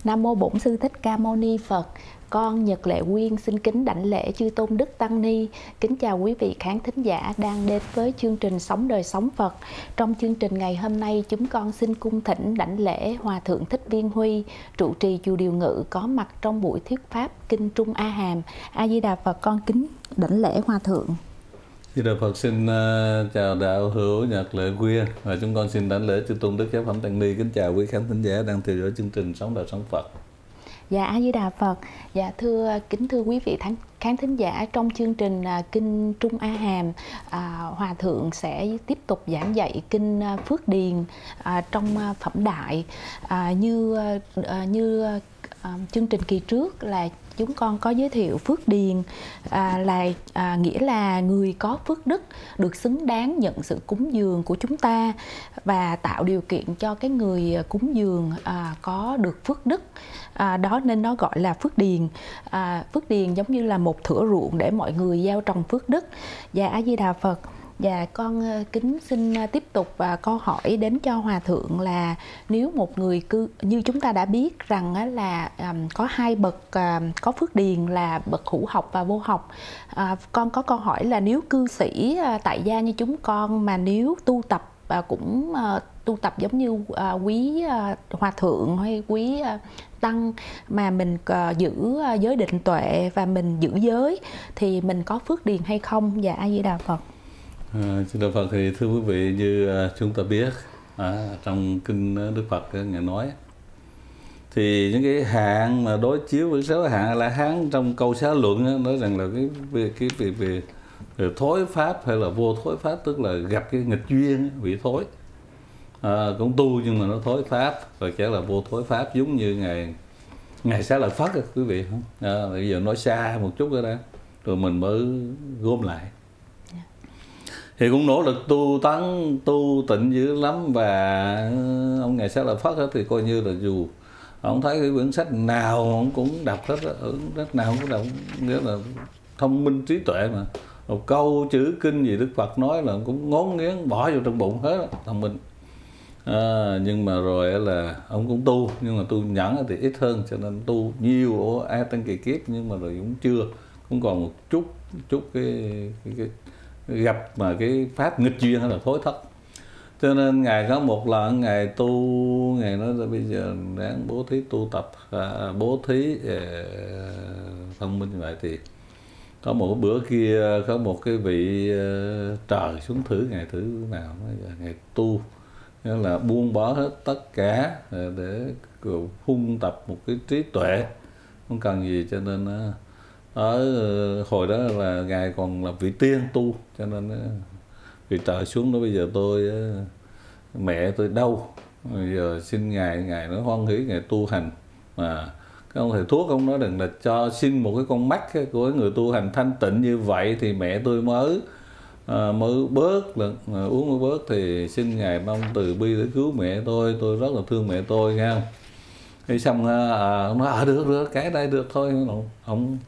Nam mô Bổn Sư Thích Ca Mâu Ni Phật. Con Nhật Lệ Quyên xin kính đảnh lễ chư tôn đức tăng ni. Kính chào quý vị khán thính giả đang đến với chương trình Sống Đời Sống Phật. Trong chương trình ngày hôm nay, chúng con xin cung thỉnh đảnh lễ Hòa Thượng Thích Viên Huy, trụ trì chùa Điều Ngự, có mặt trong buổi thuyết pháp Kinh Trung A Hàm. A Di Đà Phật, con kính đảnh lễ Hòa Thượng. Di Đà Phật xin chào đạo hữu Nhật Lệ Quyên, và chúng con xin đảnh lễ chư tôn đức giáo phẩm tăng ni. Kính chào quý khán thính giả đang theo dõi chương trình Sống Đời Sống Phật. Dạ, A Di Đà Phật. Dạ, kính thưa quý vị khán thính giả, trong chương trình Kinh Trung A Hàm, Hòa Thượng sẽ tiếp tục giảng dạy Kinh Phước Điền trong phẩm đại. Như chương trình kỳ trước là chúng con có giới thiệu Phước Điền nghĩa là người có phước đức được xứng đáng nhận sự cúng dường của chúng ta và tạo điều kiện cho cái người cúng dường có được phước đức. Đó nên nó gọi là Phước Điền. Phước Điền giống như là một thửa ruộng để mọi người gieo trồng phước đức. Và A Di Đà Phật. Và con kính xin tiếp tục câu hỏi đến cho Hòa Thượng là nếu một người như chúng ta đã biết rằng là có hai bậc có phước điền là bậc hữu học và vô học. Con có câu hỏi là nếu cư sĩ tại gia như chúng con mà nếu tu tập cũng tu tập giống như quý Hòa Thượng hay quý tăng mà mình giữ giới định tuệ và mình giữ giới thì mình có phước điền hay không? Dạ, A Di Đà Phật. Xin Đà Phật. Thì thưa quý vị, như chúng ta biết trong kinh Đức Phật Ngài nói thì những cái hạn mà đối chiếu với sáu hạn là hán trong câu xá luận nói rằng là cái về thối pháp hay là vô thối pháp, tức là gặp cái nghịch duyên bị thối, cũng tu nhưng mà nó thối pháp, và chắc là vô thối pháp, giống như ngày xá lợi Phất quý vị không? Bây giờ nói xa một chút nữa đã rồi mình mới gom lại. Thì cũng nỗ lực tu tấn tu tịnh dữ lắm, và ông Ngài Xá Lợi Phất thì coi như là dù ông thấy cái quyển sách nào ông cũng đọc hết, sách nào cũng đọc, nghĩa là thông minh trí tuệ mà. Một câu chữ kinh gì Đức Phật nói là ông cũng ngốn nghiến bỏ vô trong bụng hết, thông minh. Nhưng mà rồi là ông cũng tu, nhưng mà tu nhẫn thì ít hơn, cho nên tu nhiều A Tăng Kỳ Kiếp, nhưng mà rồi cũng còn một chút cái gặp mà cái pháp nghịch duyên là thối thất. Cho nên Ngài có một lần Ngài tu, Ngài nói là bây giờ đáng bố thí tu tập, bố thí thông minh như vậy. Thì có một bữa kia có một cái vị trời xuống thử Ngài, thử nào Ngài tu, nghĩa là buông bỏ hết tất cả để huân tập một cái trí tuệ, không cần gì. Cho nên ở hồi đó là Ngài còn là vị tiên tu, cho nên vị trời xuống đó, bây giờ mẹ tôi đau, bây giờ xin Ngài nói hoan hỷ Ngài tu hành. Mà cái ông thầy thuốc ông nói rằng là cho xin một cái con mắt của người tu hành thanh tịnh như vậy thì mẹ tôi mới bớt lần uống mới bớt, thì xin Ngài mong từ bi để cứu mẹ tôi rất là thương mẹ tôi, nghe không? Thì xong ông nói được cái đây được thôi. Ông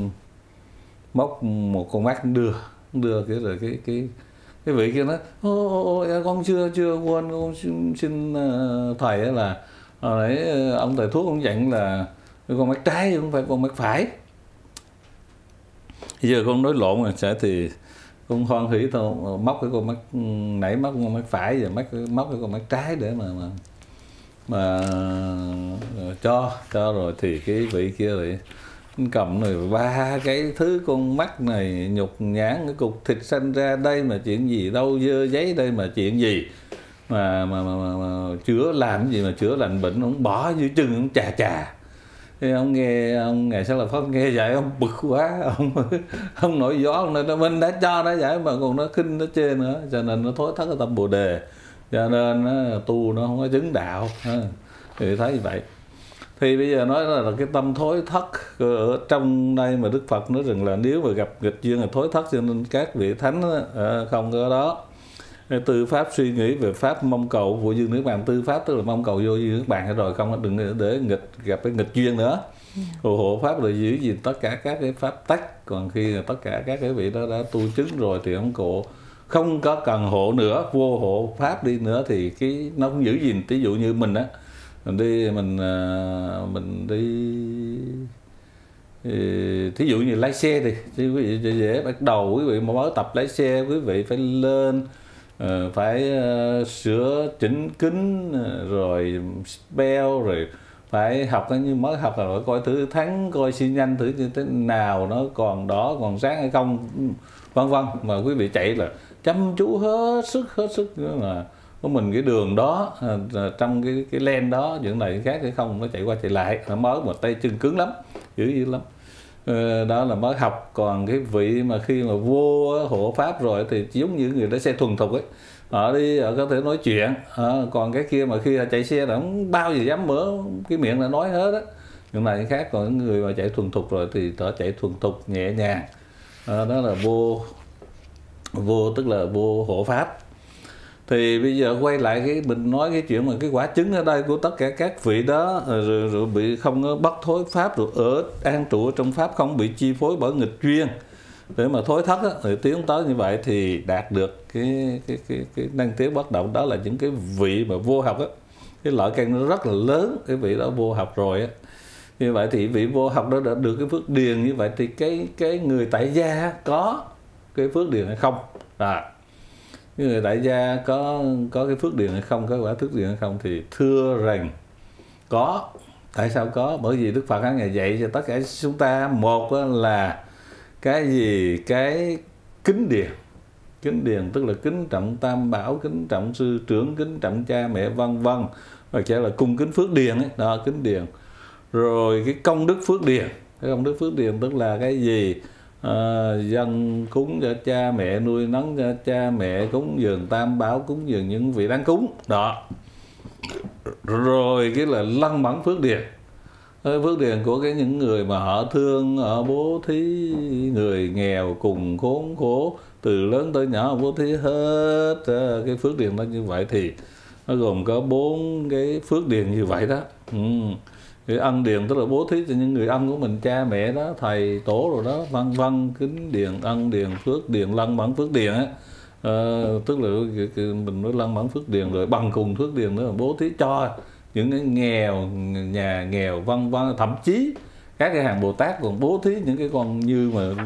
móc một con mắt đưa cái rồi cái vị kia nói con chưa quên, con xin thầy là hồi nãy ông thầy thuốc ông dặn là con mắt trái không phải con mắt phải. Giờ con nói lộn rồi thì con hoan hỷ thôi, móc cái con mắt nãy móc con mắt phải, giờ móc cái con mắt trái để mà cho rồi. Thì cái vị kia lại cầm rồi ba cái thứ con mắt này nhục nhãn, cái cục thịt xanh ra đây mà chuyện gì đâu, dơ giấy đây mà chuyện gì mà chữa làm cái gì mà chữa lành bệnh, ông bỏ dưới chân ông chà. Thì ông Ngài Xá Lợi Phất nghe vậy ông bực quá, ông nổi gió, ông nói mình đã cho nó vậy mà còn nó khinh nó chê nữa, cho nên nó thối thất cái tâm Bồ Đề, cho nên tu nó không có chứng đạo. Thì thấy như vậy. Thì bây giờ nói là cái tâm thối thất ở trong đây mà Đức Phật nói rằng là nếu mà gặp nghịch duyên là thối thất, cho nên các vị thánh không có đó. Tư pháp suy nghĩ về pháp mong cầu vô duyên nước bàn, tư pháp tức là mong cầu vô duyên nước bàn rồi, không đừng để gặp cái nghịch duyên nữa. Hộ pháp là giữ gìn tất cả các cái pháp tắc, còn khi tất cả các cái vị đó đã tu chứng rồi thì không có cần hộ nữa, vô hộ pháp đi nữa thì nó cũng giữ gìn. Ví dụ như mình mình đi thí dụ như lái xe thì quý vị dễ bắt đầu quý vị mà mới tập lái xe, quý vị phải lên phải sửa chỉnh kính rồi beo, rồi phải học, như mới học là coi thử thắng, coi xi nhanh thử như thế nào, nó còn đỏ còn sáng hay không, vân vân. Mà quý vị chạy là chăm chú hết sức nữa, là của mình cái đường đó trong cái lane đó những này khác hay không, nó chạy qua chạy lại, nó mới mà tay chân cứng lắm, dữ lắm. Đó là mới học. Còn cái vị mà khi mà vô hộ pháp rồi thì giống như người lái xe thuần thục ấy, họ đi họ có thể nói chuyện, còn cái kia mà khi họ chạy xe là không bao giờ dám mở cái miệng là nói hết á, những này khác. Còn những người mà chạy thuần thục rồi thì họ chạy thuần thục nhẹ nhàng, đó là vô tức là vô hộ pháp. Thì bây giờ quay lại mình nói cái chuyện mà cái quả chứng ở đây của tất cả các vị đó, rồi bị không bắt thối pháp, rồi ở an trụ trong pháp, không bị chi phối bởi nghịch duyên để mà thối thất á, thì tiến tới như vậy thì đạt được cái năng tiến bất động. Đó là những cái vị mà vô học á, cái lợi căn nó rất là lớn. Cái vị đó vô học rồi á, như vậy thì vị vô học đó đã được cái phước điền như vậy, thì cái người tại gia có cái phước điền hay không, người tại gia có cái phước điền hay không, có quả phước điền hay không, thì thưa rằng có. Tại sao có? Bởi vì Đức Phật Ngài dạy cho tất cả chúng ta, một là cái gì, cái kính điền tức là kính trọng tam bảo, kính trọng sư trưởng, kính trọng cha mẹ, vân vân, và chỉ là cung kính phước điền ấy, đó kính điền. Rồi cái công đức phước điền, cái công đức phước điền tức là cái gì? Dân cúng cho cha mẹ, nuôi nấng cho cha mẹ, cúng dường tam bảo, cúng dường những vị đáng cúng đó. Rồi cái là lăng mẫn phước điền, phước điền của những người mà họ thương, họ bố thí người nghèo cùng khốn khổ, từ lớn tới nhỏ họ bố thí hết. Cái phước điền đó như vậy thì nó gồm có 4 cái phước điền như vậy đó. Cái ân điền tức là bố thí cho những người ân của mình, cha mẹ đó, thầy tổ rồi đó, vân vân. Kính điền, ân điền, phước điền, lăng mẫn phước điền á, tức là mình nói lăng mẫn phước điền. Rồi bằng cùng phước điền nữa là bố thí cho những cái nghèo, nhà nghèo, vân vân. Thậm chí các cái hàng Bồ Tát còn bố thí những cái con như mà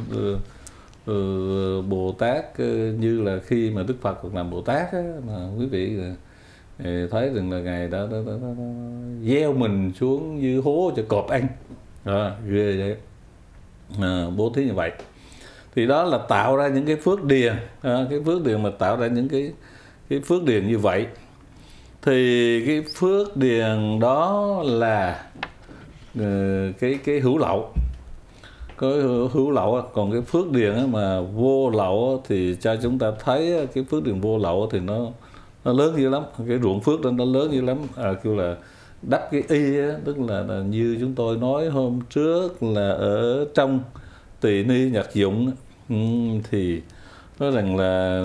Bồ Tát như là khi mà Đức Phật còn làm Bồ Tát á, mà quý vị thấy rằng là Ngài đã gieo mình xuống như hố cho cọp ăn, ghê vậy. Bố thí như vậy thì đó là tạo ra những cái phước điền. Cái phước điền mà tạo ra những cái phước điền như vậy, thì cái phước điền đó là cái hữu lậu, có hữu lậu. Còn cái phước điền mà vô lậu thì cho chúng ta thấy cái phước điền vô lậu thì nó lớn dữ lắm, cái ruộng phước đó nó lớn dữ lắm. Kêu là đắp cái y á, tức là như chúng tôi nói hôm trước là ở trong Tỳ Ni Nhật Dụng thì nói rằng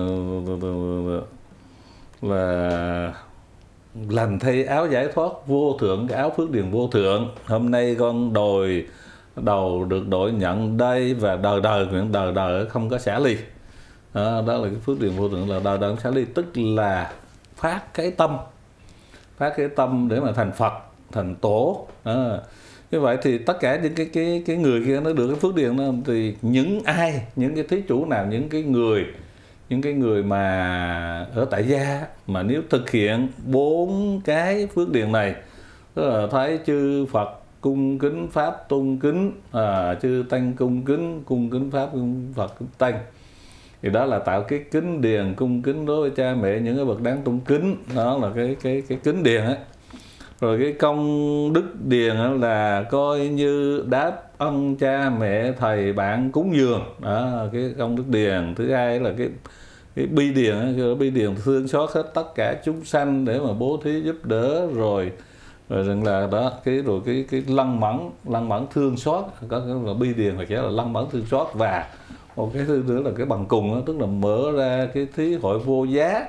là lành thay áo giải thoát vô thượng, cái áo phước điền vô thượng. Hôm nay con đầu được đội nhận đây, và đời đời không có xả ly. Đó là cái phước điền vô thượng, là đời đời không xả ly, tức là phát cái tâm để mà thành Phật, thành Tổ. Như vậy thì tất cả những cái người kia nó được cái phước điền đó, thì những cái thí chủ nào, những cái người mà ở tại gia mà nếu thực hiện 4 cái phước điền này, tức là thấy chư Phật cung kính, pháp tôn kính, chư tăng cung kính pháp, cung Phật cung tăng, thì đó là tạo cái kính điền cung kính đối với cha mẹ, những cái bậc đáng tôn kính. Đó là cái kính điền ấy. Rồi cái công đức điền là coi như đáp ân cha mẹ, thầy bạn cúng dường. Đó, cái công đức điền. Thứ hai là cái bi điền, bi điền thương xót hết tất cả chúng sanh để mà bố thí giúp đỡ. Rồi rằng là đó, cái lăng mẫn thương xót, có cái là bi điền hoặc là lăng mẫn thương xót. Và một cái thứ nữa là cái bằng cùng đó, tức là mở ra cái thí hội vô giá,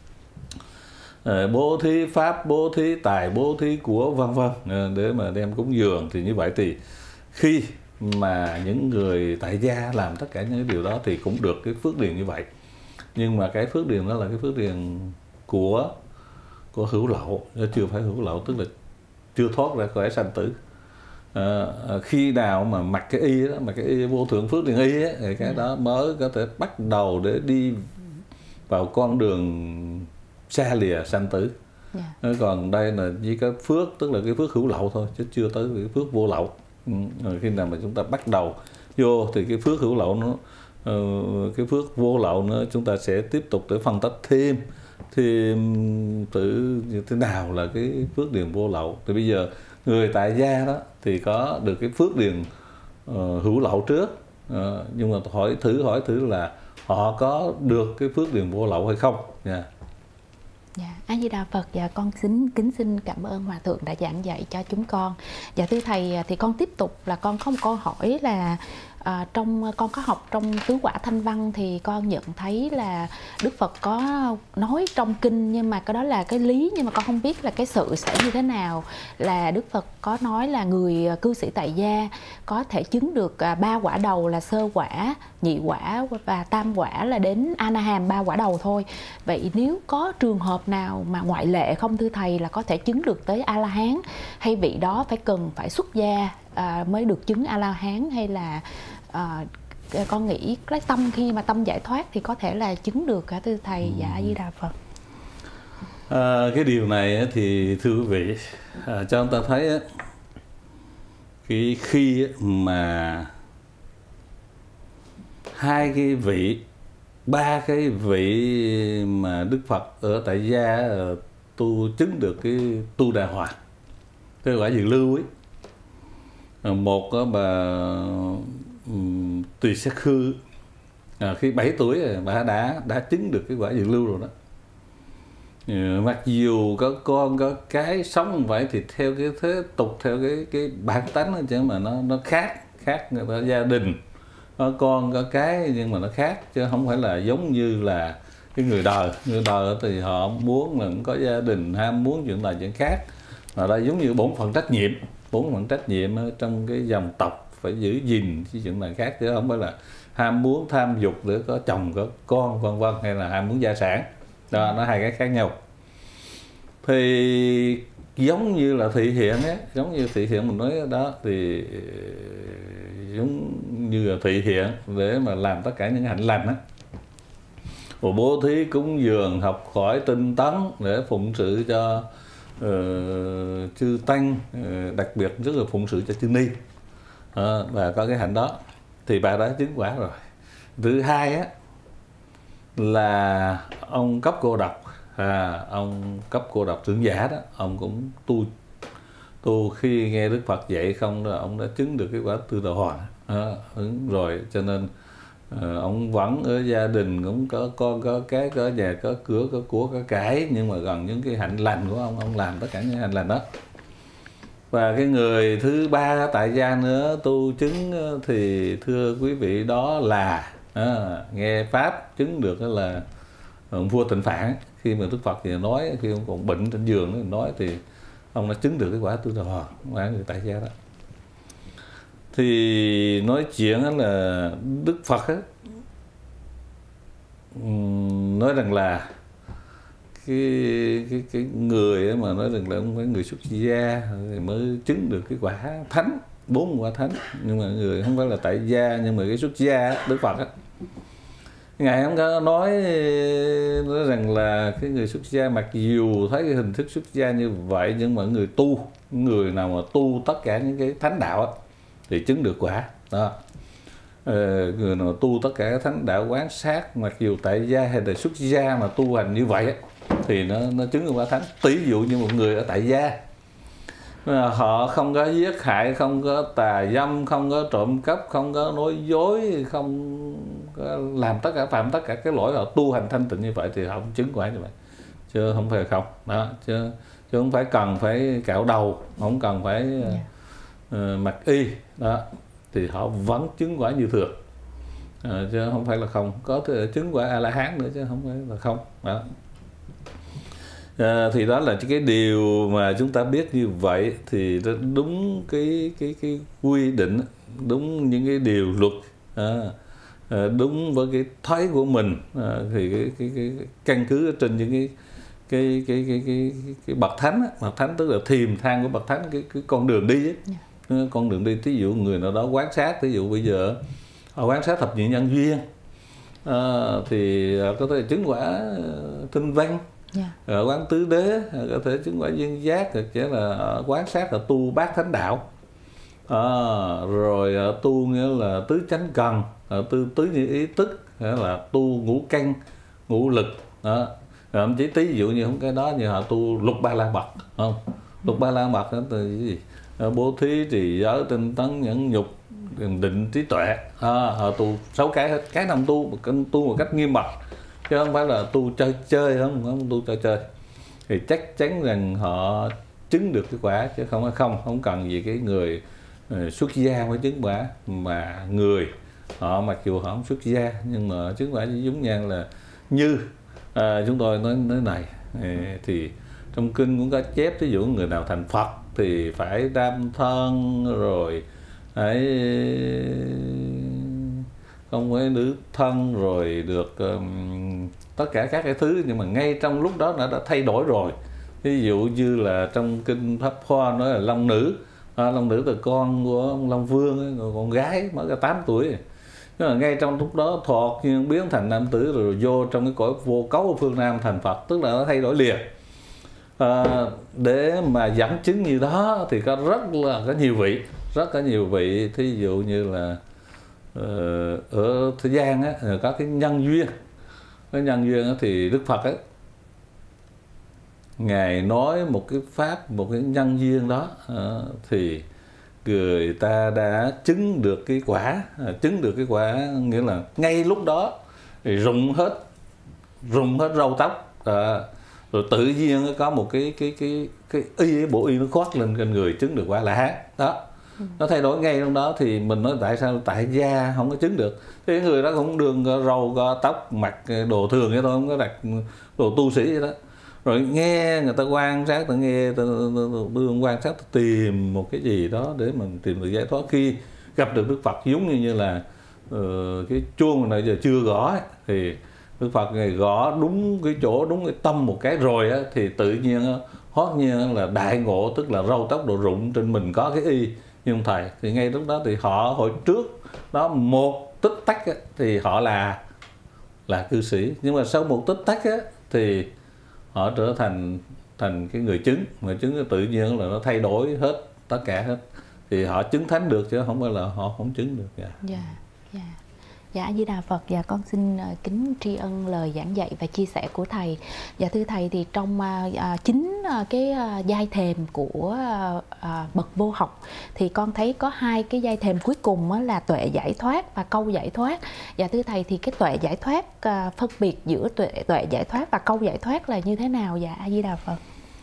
bố thí pháp, bố thí tài, bố thí của, vân vân, để mà đem cúng dường. Thì như vậy thì khi mà những người tại gia làm tất cả những cái điều đó thì cũng được cái phước điền như vậy. Nhưng mà cái phước điền đó là cái phước điền của hữu lậu, chưa phải hữu lậu, tức là chưa thoát ra khỏi sanh tử. Khi nào mà mặc cái y đó, mặc cái y vô thượng phước điền y ấy, thì cái đó mới có thể bắt đầu để đi vào con đường xa lìa sanh tử. Còn đây là chỉ có phước, tức là cái phước hữu lậu thôi, chứ chưa tới cái phước vô lậu. Khi nào mà chúng ta bắt đầu vô thì cái phước hữu lậu nó, cái phước vô lậu nữa, chúng ta sẽ tiếp tục để phân tích thêm từ như thế nào là cái phước điền vô lậu. Thì bây giờ người tại gia đó thì có được cái phước điền hữu lậu trước, nhưng mà hỏi thử là họ có được cái phước điền vô lậu hay không nha. Dạ, A Di Đà Phật. Dạ, con kính xin cảm ơn Hòa Thượng đã giảng dạy cho chúng con. Dạ thưa Thầy, thì con tiếp tục là con có một câu hỏi là con có học trong Tứ Quả Thanh Văn thì con nhận thấy là Đức Phật có nói trong kinh, nhưng mà cái đó là cái lý, nhưng mà con không biết là cái sự sẽ như thế nào. Là Đức Phật có nói là người cư sĩ tại gia có thể chứng được 3 quả đầu là sơ quả, nhị quả và tam quả là đến A Na Hàm 3 quả đầu thôi. Vậy nếu có trường hợp nào mà ngoại lệ không thưa Thầy, là có thể chứng được tới A La Hán, hay vị đó phải xuất gia mới được chứng A La Hán, hay là con nghĩ cái tâm khi mà tâm giải thoát thì có thể là chứng được cả thưa Thầy? Dạ, A Di Đà Phật. Cái điều này thì thưa quý vị, cho chúng ta thấy khi mà ba cái vị mà Đức Phật ở tại gia tu chứng được cái tu đà hòa, cái quả Dự Lưu ấy. Một bà Tùy Sát Khư, khi 7 tuổi bà đã chứng được cái quả Dự Lưu rồi đó. Mặc dù có con có cái sống không vậy thì theo cái thế tục, theo cái bản tánh chứ mà nó khác người ta gia đình có con có cái, nhưng mà nó khác chứ không phải là giống như là cái người đời thì họ muốn là cũng có gia đình, ham muốn chuyện này chuyện khác, mà đây giống như bổn phận trách nhiệm ở trong cái dòng tộc phải giữ gìn cái chuyện này khác, chứ không phải là ham muốn tham dục để có chồng có con vân vân, hay là ham muốn gia sản. Đó, nó hai cái khác nhau. Thì giống như là thị hiện á, giống như thị hiện mình nói đó, thì giống như là thị hiện để mà làm tất cả những hạnh lành á, và bố thí cúng dường, học hỏi tinh tấn để phụng sự cho chư tăng, đặc biệt rất là phụng sự cho chư ni, và có cái hạnh đó thì bà đã chứng quả rồi. Thứ hai á là ông Cấp Cô Độc, ông Cấp Cô Độc trưởng giả đó, ông cũng tu khi nghe Đức Phật dạy không đó, ông đã chứng được cái quả Tư Đà Hoàng rồi, cho nên ông vẫn ở gia đình cũng có con có cái, có nhà có cửa có của có cái, nhưng mà gần những cái hạnh lành của ông làm tất cả những hạnh lành đó. Và cái người thứ ba tại gia nữa tu chứng thì thưa quý vị đó là nghe pháp chứng được đó là ông vua Tịnh Phạn. Khi mà Đức Phật thì nói, khi ông còn bệnh trên giường nói thì ông đã chứng được cái quả Tư Đà Hoàng, quả người tại gia đó. Thì nói chuyện là Đức Phật á, nói rằng là cái người mà nói rằng là ông phải người xuất gia thì mới chứng được cái quả thánh, 4 quả thánh, nhưng mà người không phải là tại gia, nhưng mà cái xuất gia Đức Phật á, Ngài không có nói rằng là cái người xuất gia mặc dù thấy cái hình thức xuất gia như vậy, nhưng mà người nào mà tu tất cả những cái thánh đạo á, thì chứng được quả đó. Người nào tu tất cả các thánh đạo quán sát, mặc dù tại gia hay là xuất gia mà tu hành như vậy á, thì nó chứng được quả thánh. Tỷ dụ như một người ở tại gia, họ không có giết hại, không có tà dâm, không có trộm cắp, không có nói dối, không có làm phạm tất cả cái lỗi, họ tu hành thanh tịnh như vậy thì họ không chứng quả như vậy, chứ không phải không đó, chứ không phải cần phải cạo đầu, không cần phải mặc y đó, thì họ vẫn chứng quả như thường, chứ không phải là không. Có thể chứng quả A La Hán nữa chứ không phải là không đó. Thì đó là cái điều mà chúng ta biết như vậy thì đúng cái quy định, đúng những cái điều luật, đúng với cái thấy của mình, thì cái căn cứ trên những cái bậc thánh á. Bậc thánh tức là thềm thang của bậc thánh, cái con đường đi ấy. Con đường đi, thí dụ người nào đó quan sát, thí dụ bây giờ họ quan sát thập nhị nhân duyên, thì có thể chứng quả tinh văn, quán tứ đế, có thể chứng quả duyên giác, hoặc者là quan sát là tu bát thánh đạo, rồi tu nghĩa là tứ chánh cần, tứ như ý tức, nghĩa là tu ngũ căn ngũ lực, thậm chí tí dụ như không cái đó như họ tu lục ba la mật, không? Lục ba la mật đó từ cái gì? Bố thí, trì giới, tinh tấn, nhẫn nhục, định, trí tuệ, họ tu 6 cái hết, cái nào tu một cách nghiêm mật, chứ không phải là tu chơi, không tu chơi, thì chắc chắn rằng họ chứng được cái quả, chứ không cần gì cái người xuất gia mới chứng quả, mà người họ mặc dù họ không xuất gia nhưng mà chứng quả giống như là như chúng tôi nói này, thì trong kinh cũng có chép, ví dụ người nào thành Phật thì phải đam thân, rồi phải không phải nữ thân, rồi được tất cả các cái thứ, nhưng mà ngay trong lúc đó đã thay đổi rồi. Ví dụ như là trong kinh Pháp Hoa nói là Long Nữ, Long Nữ là con của ông Long Vương, con gái mới có 8 tuổi. Nhưng mà ngay trong lúc đó thọ nhiên biến thành nam tử, rồi vô trong cái cõi vô cấu của phương Nam thành Phật, tức là nó thay đổi liền. Để mà dẫn chứng như đó thì có rất có nhiều vị, thí dụ như là ở thế gian á, có cái nhân duyên. Cái nhân duyên á, thì Đức Phật ấy, Ngài nói một cái pháp, một cái nhân duyên đó, thì người ta đã chứng được cái quả, nghĩa là ngay lúc đó thì rụng hết râu tóc, rồi tự nhiên có một cái bộ y nó khoác lên trên người, chứng được quả La Hán đó. Nó thay đổi ngay trong đó, thì mình nói tại sao tại gia không có chứng được, thì người đó cũng đường râu có tóc, mặc đồ thường vậy thôi, không có đặt đồ tu sĩ vậy đó. Rồi nghe người ta quan sát, đương quan sát tìm một cái gì đó để mình tìm được giải thoát. Khi gặp được Đức Phật giống như là cái chuông này giờ chưa gõ ấy, thì Đức Phật này gõ đúng cái chỗ, đúng cái tâm một cái rồi á, thì tự nhiên hót nhiên là đại ngộ, tức là râu tóc độ rụng trên mình có cái y như ông thầy. Thì ngay lúc đó thì họ hồi trước đó một tích tắc á, thì họ là cư sĩ, nhưng mà sau một tích tắc á, thì họ trở thành cái người chứng, tự nhiên là nó thay đổi hết tất cả hết, thì họ chứng thánh được, chứ không phải là họ không chứng được. Dạ, A Di Đà Phật. Dạ, con xin kính tri ân lời giảng dạy và chia sẻ của thầy. Dạ thưa thầy, thì trong chính cái giai thềm của bậc vô học thì con thấy có 2 cái giai thềm cuối cùng là tuệ giải thoát và câu giải thoát. Dạ thưa thầy, thì cái tuệ giải thoát, phân biệt giữa tuệ giải thoát và câu giải thoát là như thế nào? Dạ, A Di Đà Phật.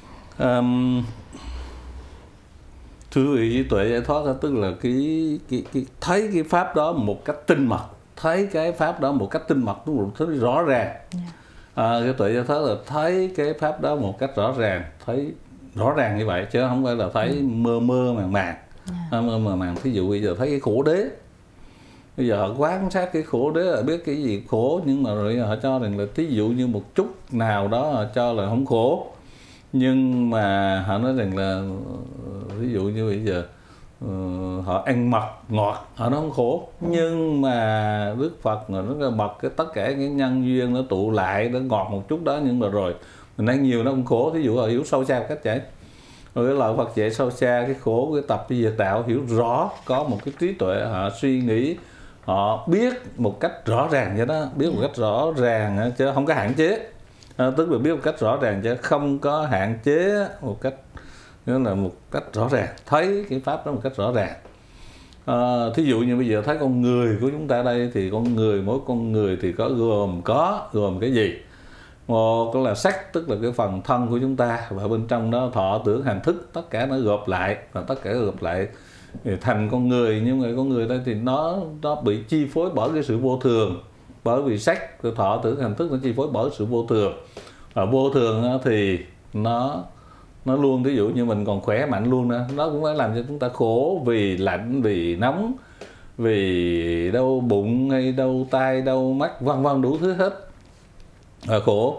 Thưa quý vị, tuệ giải thoát đó, tức là cái thấy cái pháp đó một cách tinh mật, thấy cái pháp đó một cách tinh mật, thấy rõ ràng. Cái tuệ giải thoát là thấy cái pháp đó một cách rõ ràng, thấy rõ ràng như vậy, chứ không phải là thấy mơ màng. Mơ màng. Thí dụ bây giờ thấy cái khổ đế, bây giờ họ quan sát cái khổ đế là biết cái gì khổ, nhưng mà rồi họ cho rằng là thí dụ như một chút nào đó họ cho là không khổ, nhưng mà họ nói rằng là ví dụ như bây giờ họ ăn mật ngọt, họ nó không khổ, nhưng mà Đức Phật nó rất là bật tất cả cái nhân duyên nó tụ lại, nó ngọt một chút đó, nhưng mà rồi mình ăn nhiều nó không khổ. Thí dụ họ hiểu sâu xa cách vậy, rồi cái lời Phật dạy sâu xa cái khổ, cái tập diệt đạo hiểu rõ, có một cái trí tuệ, họ suy nghĩ, họ biết một cách rõ ràng vậy đó, biết một cách rõ ràng chứ không có hạn chế. Tức là biết một cách rõ ràng chứ không có hạn chế, một cách nghĩa là một cách rõ ràng, thấy cái pháp đó một cách rõ ràng. Thí dụ như bây giờ thấy con người của chúng ta đây, thì mỗi con người thì gồm cái gì? Một là sắc, tức là cái phần thân của chúng ta, và bên trong đó thọ tưởng hành thức, tất cả nó gộp lại, và tất cả gộp lại thì thành con người. Nhưng mà con người đây thì nó bị chi phối bởi cái sự vô thường, bởi vì sắc, thọ tưởng hành thức nó chi phối bởi sự vô thường. Và vô thường thì nó luôn, ví dụ như mình còn khỏe mạnh luôn nữa, nó cũng phải làm cho chúng ta khổ, vì lạnh, vì nóng, vì đau bụng hay đau tai, đau mắt, vân vân, đủ thứ hết, khổ.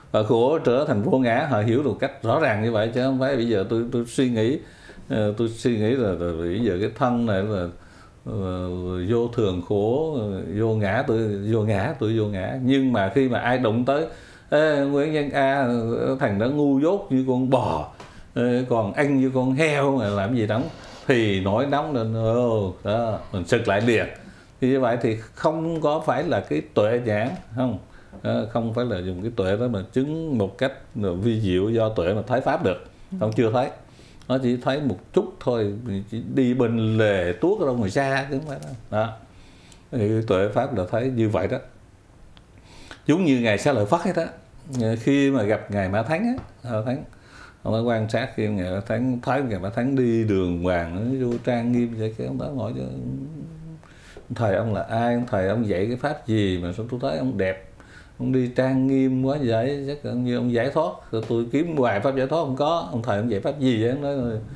và khổ trở thành vô ngã. Họ hiểu được cách rõ ràng như vậy, chứ không phải bây giờ tôi suy nghĩ là bây giờ cái thân này là vô thường khổ, vô ngã, tôi vô ngã. Nhưng mà khi mà ai đụng tới Nguyễn Văn A, thằng đó ngu dốt như con bò, còn ăn như con heo mà làm gì đóng, thì nổi nóng lên, đó, mình sực lại liền. Thì như vậy thì không có phải là cái tuệ nhãn, không phải là dùng cái tuệ đó mà chứng một cách vi diệu do tuệ mà thấy pháp được, không, chưa thấy. Nó chỉ thấy một chút thôi, chỉ đi bên lề tuốt ở đâu ngoài xa chứ không phải đó. Thì tuệ pháp là thấy như vậy đó. Giống như Ngài Xá Lợi Phất ấy đó, khi mà gặp Ngài Mã Thắng á, ông đã quan sát khi Ngài Mã Thắng, thấy Ngài Mã Thắng đi đường hoàng vô trang nghiêm vậy, cái ông đó ngồi cho thầy ông là ai, thầy ông dạy cái pháp gì mà sao tôi thấy ông đẹp, ông đi trang nghiêm quá vậy, chắc như ông giải thoát. Rồi tôi kiếm hoài pháp giải thoát không có, ông thầy ông dạy pháp gì vậy? Ông nói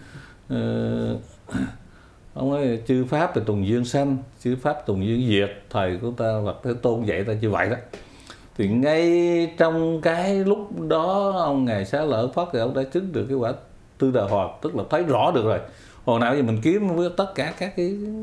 ông nói chư pháp là tùng dương sanh, chư pháp tùng dương diệt, thầy của ta Phật Thế Tôn dạy ta như vậy đó. Thì ngay trong cái lúc đó ông Ngài Xá Lợi Phất thì ông đã chứng được cái quả Tư Đà Hòa, tức là thấy rõ được rồi. Hồi nào giờ mình kiếm với tất cả các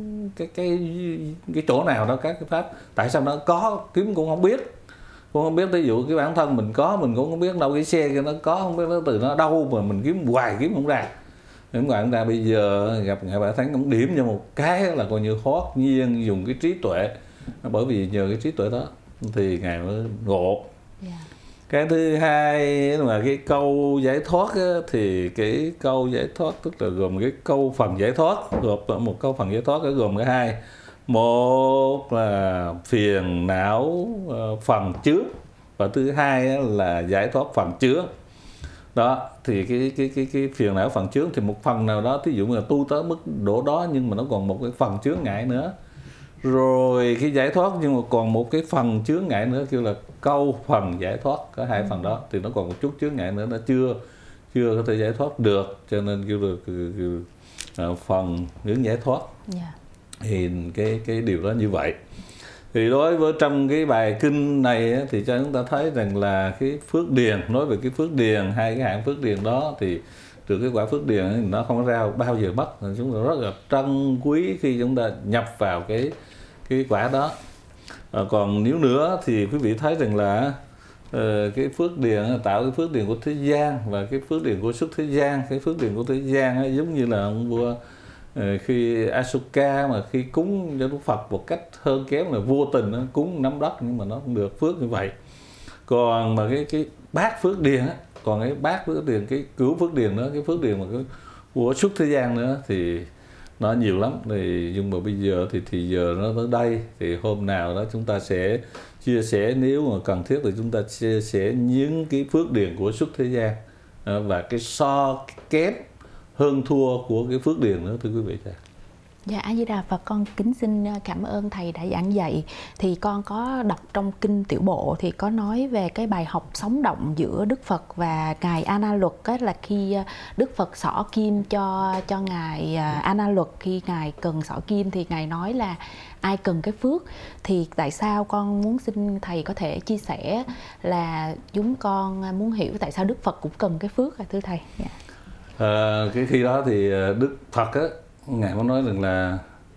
cái chỗ nào đó, các cái pháp tại sao nó có kiếm cũng không biết. Cũng không biết, ví dụ cái bản thân mình có, mình cũng không biết đâu, cái xe kia nó có, không biết nó từ nó đâu mà mình kiếm hoài kiếm không ra. Bây giờ gặp Ngài Mã Thắng, ông điểm cho một cái là coi như thoát nhiên dùng cái trí tuệ, bởi vì nhờ cái trí tuệ đó thì Ngài mới ngộ. Cái thứ hai là cái câu giải thoát á, thì cái câu giải thoát tức là gồm cái câu phần giải thoát, gồm một câu phần giải thoát gồm cái hai. Một là phiền não phần chứa, và thứ hai là giải thoát phần chứa. Đó, thì cái phiền não phần chướng thì một phần nào đó, thí dụ như là tu tới mức độ đó nhưng mà nó còn một cái phần chướng ngại nữa. Rồi cái giải thoát nhưng mà còn một cái phần chướng ngại nữa, kêu là câu phần giải thoát. Có hai phần đó thì nó còn một chút chướng ngại nữa, nó chưa có thể giải thoát được, cho nên kêu là phần hướng giải thoát. Thì cái điều đó như vậy. Thì đối với trong cái bài kinh này á, thì cho chúng ta thấy rằng là cái phước điền, nói về cái phước điền, hai cái hạng phước điền đó thì từ cái quả phước điền ấy, nó không ra bao giờ mất. Chúng ta rất là trân quý khi chúng ta nhập vào cái quả đó. Còn nếu nữa thì quý vị thấy rằng là cái phước điền tạo cái phước điền của thế gian và cái phước điền của xuất thế gian. Cái phước điền của thế gian ấy, giống như là ông vua khi Asoka mà khi cúng cho Đức Phật một cách hơn kém là vô tình, nó cúng nắm đất nhưng mà nó không được phước như vậy. Còn mà cái bát phước điền á, còn cái bát phước điền, cái cửu phước điền nữa, cái phước điền mà cái của xuất thế gian nữa thì nó nhiều lắm. Thì nhưng mà bây giờ thì giờ nó tới đây, thì hôm nào đó chúng ta sẽ chia sẻ, nếu mà cần thiết thì chúng ta chia sẻ những cái phước điền của xuất thế gian và cái so kém hơn thua của cái phước điền nữa, thưa quý vị. Dạ, A Di Đà Phật, con kính xin cảm ơn thầy đã giảng dạy. Thì con có đọc trong kinh Tiểu Bộ thì có nói về cái bài học sống động giữa Đức Phật và ngài A Na Luật, là khi Đức Phật xỏ kim cho ngài A Na Luật, khi ngài cần xỏ kim thì ngài nói là ai cần cái phước. Thì tại sao con muốn xin thầy có thể chia sẻ là chúng con muốn hiểu tại sao Đức Phật cũng cần cái phước, thưa thầy. Dạ. Cái khi đó thì Đức Phật á, ngài có nói rằng là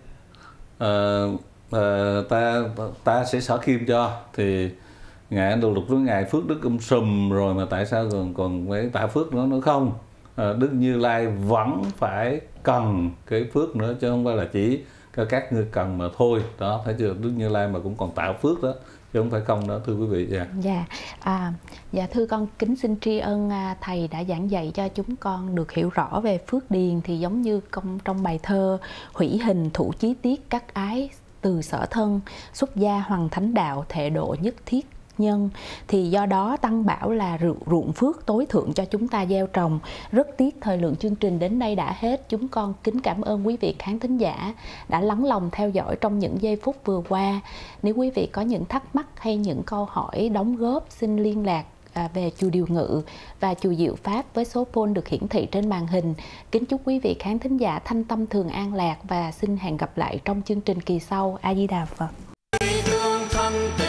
ta sẽ xỏ kim cho, thì ngài Đồ Lục với ngài phước đức sùm rồi mà tại sao còn cái tạ phước nữa không? Đức Như Lai vẫn phải cần cái phước nữa, chứ không phải là chỉ các ngươi cần mà thôi. Đó, thấy chưa? Đức Như Lai mà cũng còn tạo phước đó, chứ không phải không đó, thưa quý vị. Dạ thưa con kính xin tri ân thầy đã giảng dạy cho chúng con được hiểu rõ về phước điền. Thì giống như trong bài thơ hủy hình thủ chí tiết các ái từ sở thân, xuất gia hoàng thánh đạo thệ độ nhất thiết nhân. Thì do đó Tăng bảo là ruộng phước tối thượng cho chúng ta gieo trồng. Rất tiếc thời lượng chương trình đến đây đã hết. Chúng con kính cảm ơn quý vị khán thính giả đã lắng lòng theo dõi trong những giây phút vừa qua. Nếu quý vị có những thắc mắc hay những câu hỏi đóng góp, xin liên lạc về chùa Điều Ngự và chùa Diệu Pháp với số phone được hiển thị trên màn hình. Kính chúc quý vị khán thính giả thanh tâm thường an lạc và xin hẹn gặp lại trong chương trình kỳ sau. A Di Đà Phật.